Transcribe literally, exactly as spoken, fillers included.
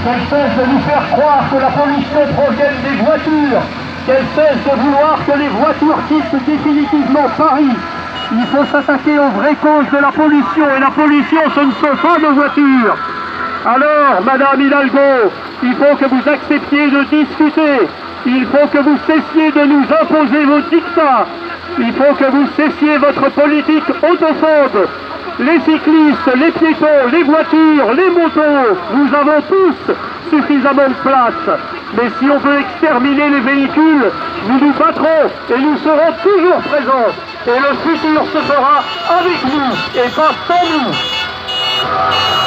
qu'elle cesse de nous faire croire que la pollution provient des voitures, qu'elle cesse de vouloir que les voitures quittent définitivement Paris. Il faut s'attaquer aux vraies causes de la pollution, et la pollution, ce ne sont pas nos voitures. Alors, Madame Hidalgo, il faut que vous acceptiez de discuter. Il faut que vous cessiez de nous imposer vos dictats. Il faut que vous cessiez votre politique autophobe. Les cyclistes, les piétons, les voitures, les motos, nous avons tous suffisamment de place. Mais si on veut exterminer les véhicules, nous nous battrons et nous serons toujours présents. Et le futur se fera avec nous et pas sans nous.